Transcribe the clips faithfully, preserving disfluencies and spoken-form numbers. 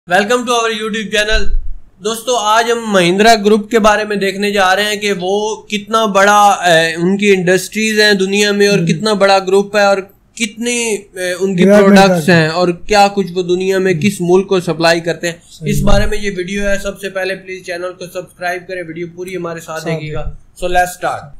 Welcome to our YouTube channel. दोस्तों आज हम महिंद्रा ग्रुप के बारे में देखने जा रहे हैं कि वो कितना बड़ा उनकी इंडस्ट्रीज हैं दुनिया में और कितना बड़ा ग्रुप है और कितनी उनकी प्रोडक्ट्स हैं और क्या कुछ वो दुनिया में किस मुल्क को सप्लाई करते हैं। इस बारे में ये वीडियो है। सबसे पहले प्लीज चैनल को सब्सक्राइब करें, वीडियो पूरी हमारे साथ देखिएगा। So let's start.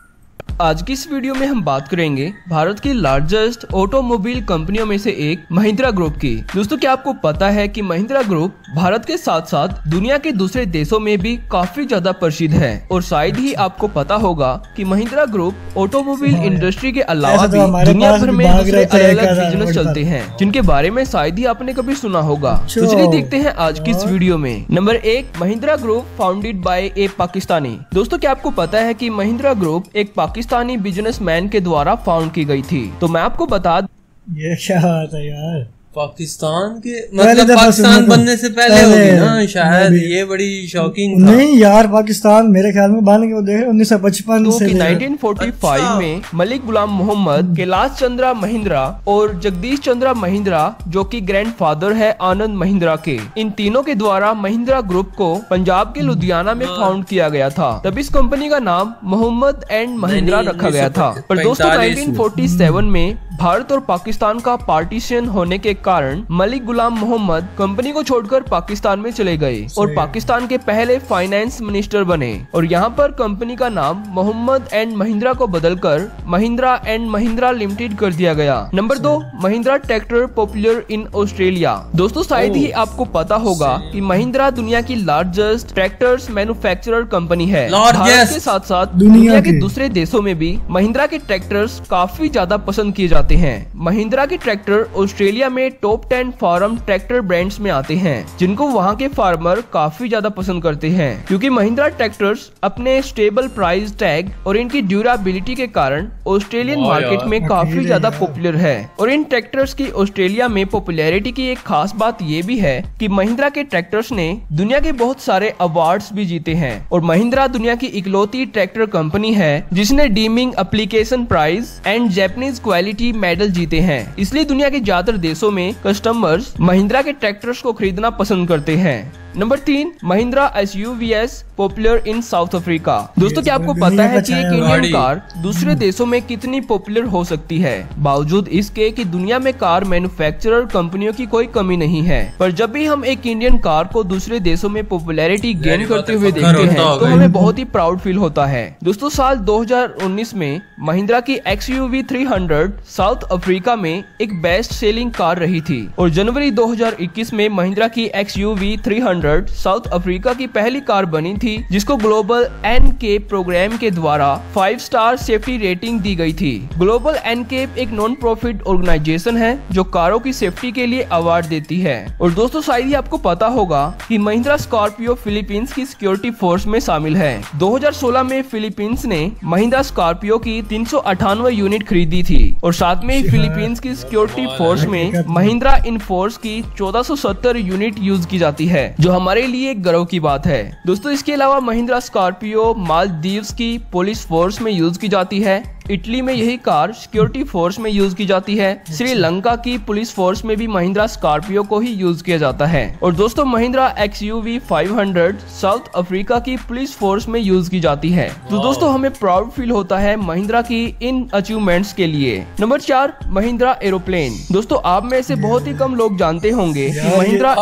आज की इस वीडियो में हम बात करेंगे भारत की लार्जेस्ट ऑटोमोबाइल कंपनियों में से एक महिंद्रा ग्रुप की। दोस्तों क्या आपको पता है कि महिंद्रा ग्रुप भारत के साथ साथ दुनिया के दूसरे देशों में भी काफी ज्यादा प्रसिद्ध है और शायद ही आपको पता होगा कि महिंद्रा ग्रुप ऑटोमोबाइल इंडस्ट्री के अलावा भी दुनिया भर में दूसरे अलग अलग बिजनेस चलते हैं जिनके बारे में शायद ही आपने कभी सुना होगा। तो चलिए देखते हैं आज की इस वीडियो में। नंबर एक, Mahindra group founded by a Pakistani. दोस्तों क्या आपको पता है कि महिंद्रा ग्रुप एक पाकिस्तानी बिजनेसमैन के द्वारा फाउंड की गई थी। तो मैं आपको बता ये क्या बात है यार, पाकिस्तान के मतलब पाकिस्तान बनने से पहले, पहले होगी ना शायद। ये बड़ी शॉकिंग था। नहीं यार, पाकिस्तान मेरे ख्याल में बन के वो देखे उन्नीस सौ पचपन से। नाइनटीन फोर्टी फाइव में मलिक गुलाम मोहम्मद, कैलाश चंद्रा महिंद्रा और जगदीश चंद्रा महिंद्रा जो कि ग्रैंडफादर है आनंद महिंद्रा के, इन तीनों के द्वारा महिंद्रा ग्रुप को पंजाब के लुधियाना में फाउंड किया गया था। तब इस कंपनी का नाम मोहम्मद एंड महिंद्रा रखा गया था। पर दोस्तों नाइनटीन फोर्टी सेवन में भारत और पाकिस्तान का पार्टीशन होने के कारण मलिक गुलाम मोहम्मद कंपनी को छोड़कर पाकिस्तान में चले गए और पाकिस्तान के पहले फाइनेंस मिनिस्टर बने और यहाँ पर कंपनी का नाम मोहम्मद एंड महिंद्रा को बदलकर महिंद्रा एंड महिंद्रा लिमिटेड कर दिया गया। नंबर दो, Mahindra tractor popular in Australia. दोस्तों शायद ही आपको पता होगा कि महिंद्रा दुनिया की लार्जेस्ट ट्रैक्टर्स मैन्युफैक्चरर कंपनी है। भारत के साथ साथ दुनिया के दूसरे देशों में भी महिंद्रा के ट्रैक्टर्स काफी ज्यादा पसंद किए जाते हैं। महिंद्रा के ट्रैक्टर ऑस्ट्रेलिया में top ten farm tractor brands में आते हैं जिनको वहाँ के फार्मर काफी ज्यादा पसंद करते हैं क्योंकि महिंद्रा ट्रैक्टर्स अपने स्टेबल प्राइस टैग और इनकी ड्यूरेबिलिटी के कारण ऑस्ट्रेलियन मार्केट में काफी ज्यादा पॉपुलर है। और इन ट्रैक्टर्स की ऑस्ट्रेलिया में पॉपुलैरिटी की एक खास बात ये भी है कि महिंद्रा के ट्रैक्टर्स ने दुनिया के बहुत सारे अवार्ड्स भी जीते हैं और महिंद्रा दुनिया की इकलौती ट्रैक्टर कंपनी है जिसने Deming application prize and Japanese quality medal जीते हैं। इसलिए दुनिया के ज्यादातर देशों में कस्टमर्स महिंद्रा के ट्रैक्टर्स को खरीदना पसंद करते हैं। नंबर तीन, Mahindra S U V S popular in South Africa. दोस्तों क्या आपको पता है कि एक इंडियन कार दूसरे देशों में कितनी पॉपुलर हो सकती है? बावजूद इसके कि दुनिया में कार मैन्युफैक्चरर कंपनियों की कोई कमी नहीं है, पर जब भी हम एक इंडियन कार को दूसरे देशों में पॉपुलैरिटी गेन करते हुए देखते हैं तो हमें बहुत ही प्राउड फील होता है। दोस्तों साल दो हजार उन्नीस में महिंद्रा की X U V three hundred South Africa में एक बेस्ट सेलिंग कार रही थी और जनवरी दो हजार इक्कीस में महिंद्रा की X U V three hundred South Africa की पहली कार बनी थी जिसको ग्लोबल एन के प्रोग्राम के द्वारा फाइव स्टार सेफ्टी रेटिंग दी गई थी। ग्लोबल एन के एक नॉन प्रॉफिट ऑर्गेनाइजेशन है जो कारों की सेफ्टी के लिए अवार्ड देती है। और दोस्तों शायद ही आपको पता होगा कि महिंद्रा स्कॉर्पियो फिलीपींस की सिक्योरिटी फोर्स में शामिल है। दो हजार सोलह में फिलीपींस ने महिंद्रा स्कॉर्पियो की तीन सौ अठानवे यूनिट खरीदी थी और साथ में फिलीपींस की सिक्योरिटी फोर्स में महिंद्रा इन फोर्स की चौदह सौ सत्तर यूनिट यूज की जाती है जो हमारे लिए एक गर्व की बात है। दोस्तों इसके अलावा महिंद्रा स्कॉर्पियो मालदीव्स की पुलिस फोर्स में यूज की जाती है। इटली में यही कार सिक्योरिटी फोर्स में यूज की जाती है। श्रीलंका की पुलिस फोर्स में भी महिंद्रा स्कॉर्पियो को ही यूज किया जाता है। और दोस्तों Mahindra X U V five hundred South Africa की पुलिस फोर्स में यूज की जाती है। तो दोस्तों हमें प्राउड फील होता है महिंद्रा की इन अचीवमेंट्स के लिए। नंबर चार, महिंद्रा एरोप्लेन। दोस्तों आप में से बहुत ही कम लोग जानते होंगे कि महिंद्रा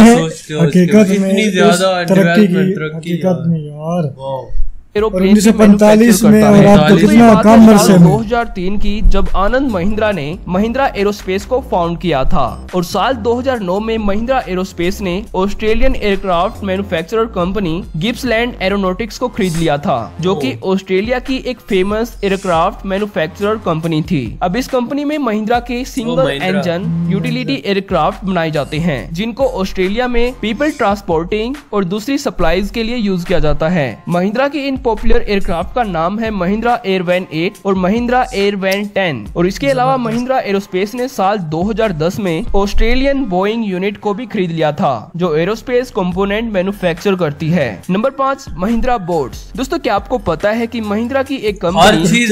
इतनी ज्यादा तरक्की एरोप्लेन उन्नीस सौ पैंतालीस में और आप तो कितना कम वर्ष में दो हजार तीन की जब आनंद महिंद्रा ने महिंद्रा एरोस्पेस को फाउंड किया था और साल दो हजार नौ में महिंद्रा एरोस्पेस ने Australian aircraft manufacturer company Gippsland Aeronautics को खरीद लिया था जो कि ऑस्ट्रेलिया की एक फेमस एयरक्राफ्ट मैन्युफैक्चरर कंपनी थी। अब इस कंपनी में महिंद्रा के सिंगल इंजन यूटिलिटी एयरक्राफ्ट बनाए जाते हैं जिनको ऑस्ट्रेलिया में पीपल ट्रांसपोर्टिंग और दूसरी सप्लाईज के लिए यूज किया जाता है। महिंद्रा की इन पॉपुलर एयरक्राफ्ट का नाम है महिंद्रा एयरवैन एट और महिंद्रा एयरवैन टेन। और इसके अलावा महिंद्रा एरोस्पेस ने साल दो हज़ार दस में ऑस्ट्रेलियन बोइंग यूनिट को भी खरीद लिया था, जो एरोस्पेस कंपोनेंट मैन्युफैक्चर करती है। नंबर पाँच, महिंद्रा बोट्स। दोस्तों, क्या आपको पता है कि महिंद्रा की एक कंपनी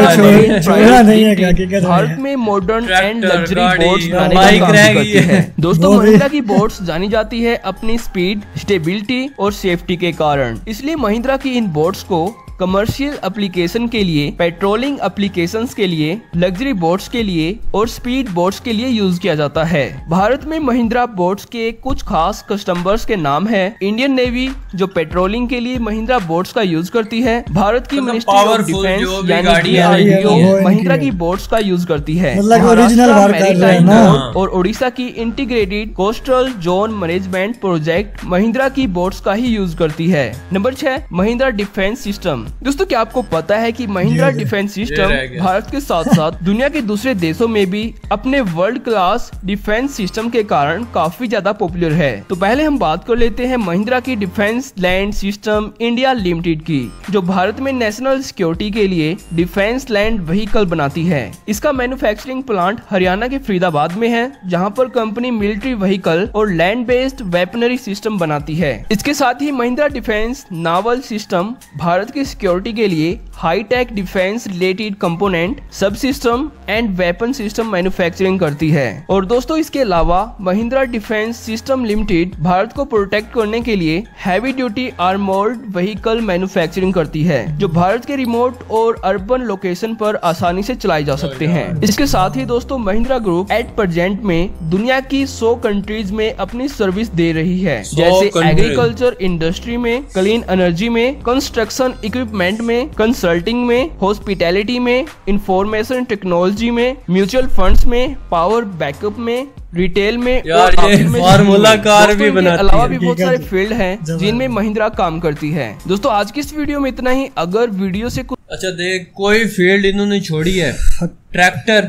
भारत में मॉडर्न एंड लग्जरी बोट्स बनाने का काम करती है। दोस्तों, महिंद्रा की बोट्स जानी जाती है अपनी स्पीड, स्टेबिलिटी और सेफ्टी के कारण। इसलिए महिंद्रा की इन बोट्स को कमर्शियल एप्लीकेशन के लिए, पेट्रोलिंग एप्लीकेशंस के लिए, लग्जरी बोट्स के लिए और स्पीड बोट्स के लिए यूज किया जाता है। भारत में महिंद्रा बोट्स के कुछ खास कस्टमर्स के नाम है इंडियन नेवी, जो पेट्रोलिंग के लिए महिंद्रा बोट्स का यूज करती है। भारत की मिनिस्ट्री ऑफ डिफेंस यानी D R D O Mahindra की बोट्स का यूज करती है। महाराष्ट्र मैरीटाइम और उड़ीसा की integrated coastal zone management project Mahindra की बोट्स का ही यूज करती है। नंबर छह, महिंद्रा डिफेंस सिस्टम। दोस्तों, क्या आपको पता है कि महिंद्रा डिफेंस सिस्टम भारत के साथ साथ दुनिया के दूसरे देशों में भी अपने वर्ल्ड क्लास डिफेंस सिस्टम के कारण काफी ज्यादा पॉपुलर है। तो पहले हम बात कर लेते हैं महिंद्रा की defence land system India limited की, जो भारत में नेशनल सिक्योरिटी के लिए डिफेंस लैंड व्हीकल बनाती है। इसका मैन्युफैक्चरिंग प्लांट हरियाणा के फरीदाबाद में है, जहां पर कंपनी मिलिट्री व्हीकल और लैंड बेस्ड वेपनरी सिस्टम बनाती है। इसके साथ ही Mahindra defence naval system Bharat की सिक्योरिटी के लिए high tech defence related component, sub system and weapon system manufacturing करती है। और दोस्तों, इसके अलावा Mahindra defence system limited Bharat को प्रोटेक्ट करने के लिए heavy duty armoured vehicle manufacturing करती है, जो भारत के रिमोट और अर्बन लोकेशन पर आसानी से चलाए जा सकते हैं। इसके साथ ही दोस्तों, महिंद्रा ग्रुप एट प्रेजेंट में दुनिया की सौ कंट्रीज में अपनी सर्विस दे रही है, जैसे एग्रीकल्चर इंडस्ट्री में, क्लीन एनर्जी में, कंस्ट्रक्शन इक्विपमेंट में, कंसल्टिंग में, हॉस्पिटैलिटी में, इंफॉर्मेशन टेक्नोलॉजी में, म्यूचुअल फंड्स में, पावर बैकअप में, रिटेल में यार और ये फार्मूला कार भी बनाती है। अलावा भी बहुत सारे फील्ड हैं जिनमें महिंद्रा काम करती है। दोस्तों, आज की इस वीडियो में इतना ही। अगर वीडियो से कुछ अच्छा देख, कोई फील्ड इन्होंने छोड़ी है? ट्रैक्टर,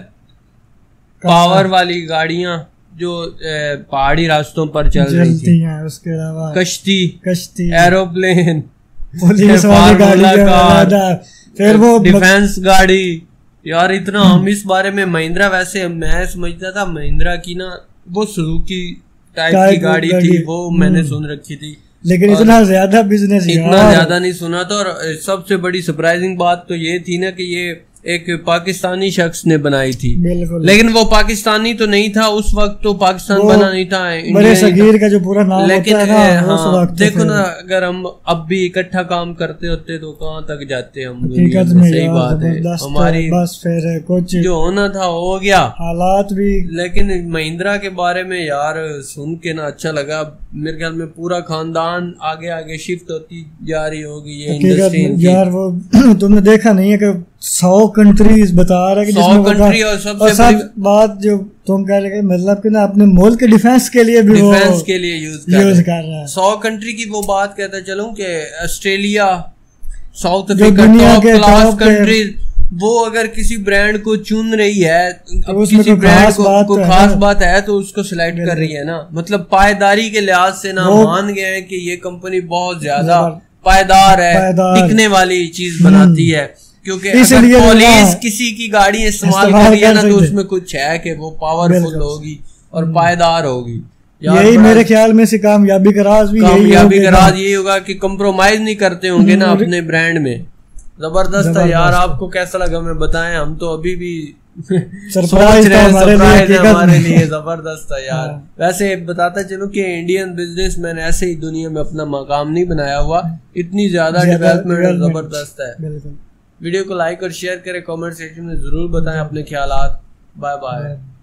पावर वाली गाड़ियां जो पहाड़ी रास्तों पर चल रही थी, उसके अलावा कश्ती, कश्ती, एरोप्लेन, पुलिस वाली गाड़ी, फिर वो डिफेंस गाड़ी। यार इतना हम इस बारे में, महिंद्रा वैसे मैं समझता था महिंद्रा की ना वो सुजुकी टाइप की गाड़ी थी, वो मैंने सुन रखी थी, लेकिन इतना ज्यादा बिजनेस इतना ज्यादा नहीं सुना था। और सबसे बड़ी सरप्राइजिंग बात तो ये थी ना कि ये एक पाकिस्तानी शख्स ने बनाई थी, लेकिन वो पाकिस्तानी तो नहीं था उस वक्त, तो पाकिस्तान बना नहीं था, बड़े सगीर का जो पूरा नाम लेकिन होता है ना, हाँ, देखो ना, अगर हम अब भी इकट्ठा काम करते होते तो कहाँ तक जाते हम। सही बात है, हमारी बस फिर कुछ जो होना था हो गया, हालात भी। लेकिन महिंद्रा के बारे में यार सुन के ना अच्छा लगा। मेरे ख्याल में पूरा खानदान आगे आगे शिफ्ट होती जा रही होगी ये इंडस्ट्री। यार वो तुमने देखा नहीं है कि सौ कंट्रीज बता रहा है कि सौ कंट्री और सबसे और सब बात जो तुम कह रहे, मतलब कि ना अपने मुल्क के डिफेंस के लिए भी डिफेंस के लिए यूज यूज कर रहा है। सौ कंट्री की वो बात कहता चलूं कि ऑस्ट्रेलिया, साउथ जो अफ्रीका, दुनिया टॉप के क्लास टॉप कंट्रीज, वो अगर किसी ब्रांड को चुन रही है, तो किसी ब्रांड को, बात को तो खास बात है तो उसको सिलेक्ट कर रही है ना। मतलब पायदारी के लिहाज से ना मान गए हैं कि ये कंपनी बहुत ज्यादा पायदार है, टिकने वाली चीज बनाती है। क्योंकि अगर पुलिस किसी की गाड़ी इस्तेमाल कर रही है ना, तो उसमें कुछ है कि वो पावरफुल होगी और पायदार होगी। यही मेरे ख्याल में से कामयाबी का राज भी कामयाबी का राज यही होगा कि कंप्रोमाइज नहीं करते होंगे ना अपने ब्रांड में। जबरदस्त है यार। आपको कैसा लगा मैं बताएं, हम तो अभी भी सरप्राइज है हमारे लिए, हमारे लिए जबरदस्त है यार। वैसे बताता चलूं कि इंडियन बिजनेसमैन ऐसे ही दुनिया में अपना मकाम नहीं बनाया हुआ, इतनी ज्यादा डेवलपमेंट जबरदस्त है। वीडियो को लाइक और शेयर करें, कमेंट सेक्शन में जरूर बताएं अपने ख्यालात। Bye bye.